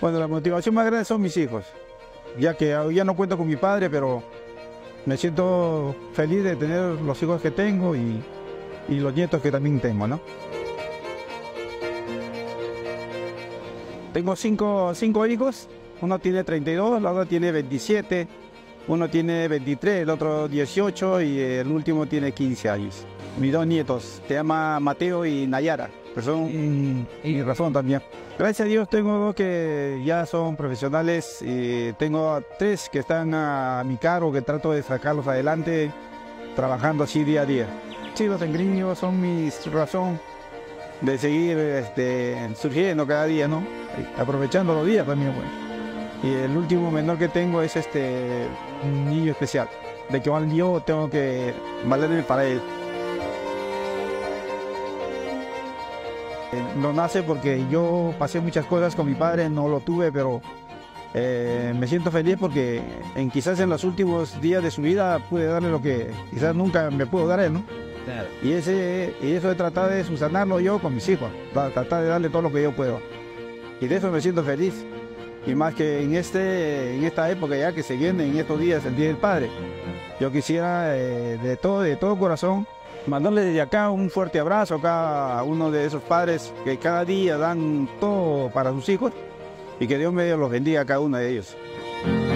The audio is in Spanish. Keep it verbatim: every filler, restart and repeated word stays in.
Bueno, la motivación más grande son mis hijos, ya que ya no cuento con mi padre, pero me siento feliz de tener los hijos que tengo y, y los nietos que también tengo, ¿no? Tengo cinco, cinco hijos, uno tiene treinta y dos, la otra tiene veintisiete, uno tiene veintitrés, el otro dieciocho y el último tiene quince años. Mis dos nietos, se llama Mateo y Nayara, pero son y, y razón también. Gracias a Dios tengo dos que ya son profesionales, y tengo tres que están a mi cargo, que trato de sacarlos adelante, trabajando así día a día. Sí, los engriños son mi razón de seguir este, surgiendo cada día, ¿no? Aprovechando los días también, bueno. Y el último menor que tengo es este un niño especial, de que yo tengo que valerme para él. No nace porque yo pasé muchas cosas con mi padre, no lo tuve, pero eh, me siento feliz porque en, quizás en los últimos días de su vida pude darle lo que quizás nunca me pudo dar él, ¿no? Claro. Y, ese, y eso he tratado de subsanarlo yo con mis hijos, para tratar de darle todo lo que yo puedo. Y de eso me siento feliz. Y más que en, este, en esta época ya que se viene, en estos días, el Día del Padre, yo quisiera eh, de, todo, de todo corazón mandarle desde acá un fuerte abrazo a cada uno de esos padres que cada día dan todo para sus hijos y que Dios medio los bendiga a cada uno de ellos.